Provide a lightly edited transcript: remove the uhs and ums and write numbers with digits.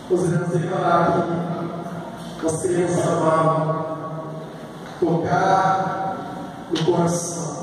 nós iremos declarar que nós queremos amar, tocar no coração.